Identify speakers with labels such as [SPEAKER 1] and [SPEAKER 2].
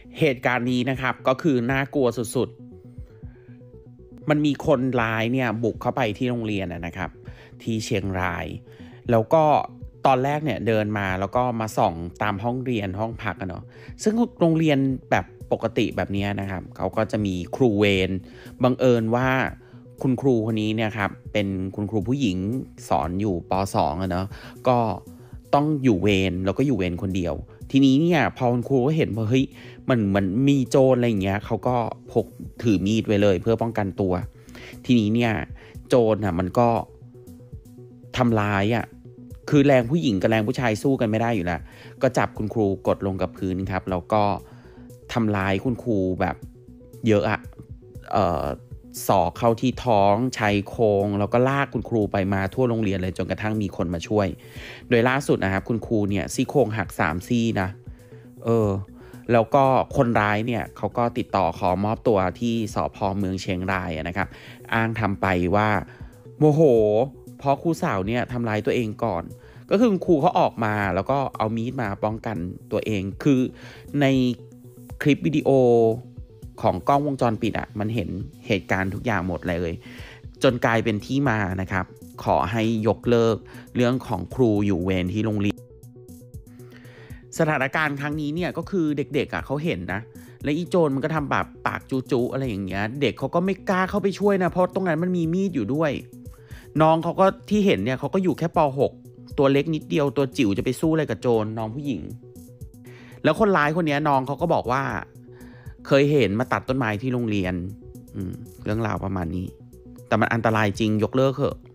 [SPEAKER 1] เหตุการณ์นี้นะครับก็คือน่ากลัวสุดๆมันมีคนร้ายเนี่ยบุกเข้าไปที่โรงเรียนนะครับที่เชียงรายแล้วก็ตอนแรกเนี่ยเดินมาแล้วก็มาส่องตามห้องเรียนห้องพักเนาะซึ่งโรงเรียนแบบปกติแบบนี้นะครับเขาก็จะมีครูเวรบังเอิญว่าคุณครูคนนี้เนี่ยครับเป็นคุณครูผู้หญิงสอนอยู่ป .2 เนาะก็ต้องอยู่เวรแล้วก็อยู่เวรคนเดียวทีนี้เนี่ยพอคุณครูก็เห็นว่าเฮ้ยมันมีโจรอะไรอย่างเงี้ยเขาก็พกถือมีดไว้เลยเพื่อป้องกันตัวทีนี้เนี่ยโจรมันก็ทำร้ายคือแรงผู้หญิงกับแรงผู้ชายสู้กันไม่ได้อยู่แล้วก็จับคุณครูกดลงกับพื้นครับแล้วก็ทำร้ายคุณครูแบบเยอะศอกเข้าที่ท้องชายโครงแล้วก็ลากคุณครูไปมาทั่วโรงเรียนเลยจนกระทั่งมีคนมาช่วยโดยล่าสุดนะครับคุณครูเนี่ยซี่โครงหัก3ซี่นะแล้วก็คนร้ายเนี่ยเขาก็ติดต่อขอมอบตัวที่สภ.เมืองเชียงรายนะครับอ้างทำไปว่าโมโหเพราะครูสาวเนี่ยทำร้ายตัวเองก่อนก็คือครูเขาออกมาแล้วก็เอามีดมาป้องกันตัวเองคือในคลิปวิดีโอของกล้องวงจรปิดมันเห็นเหตุการณ์ทุกอย่างหมดเลยจนกลายเป็นที่มานะครับขอให้ยกเลิกเรื่องของครูอยู่เวรที่โรงเรียนสถานการณ์ครั้งนี้เนี่ยก็คือเด็กๆเขาเห็นนะและอีโจรมันก็ทำแบบปากจุๆอะไรอย่างเงี้ยเด็กเขาก็ไม่กล้าเข้าไปช่วยนะเพราะตรงนั้นมันมีมีดอยู่ด้วยน้องเขาก็ที่เห็นเนี่ยเขาก็อยู่แค่ป .6 ตัวเล็กนิดเดียวตัวจิ๋วจะไปสู้อะไรกับโจรน้องผู้หญิงแล้วคนร้ายคนนี้น้องเขาก็บอกว่าเคยเห็นมาตัดต้นไม้ที่โรงเรียนเรื่องราวประมาณนี้แต่มันอันตรายจริงยกเลิกเถอะ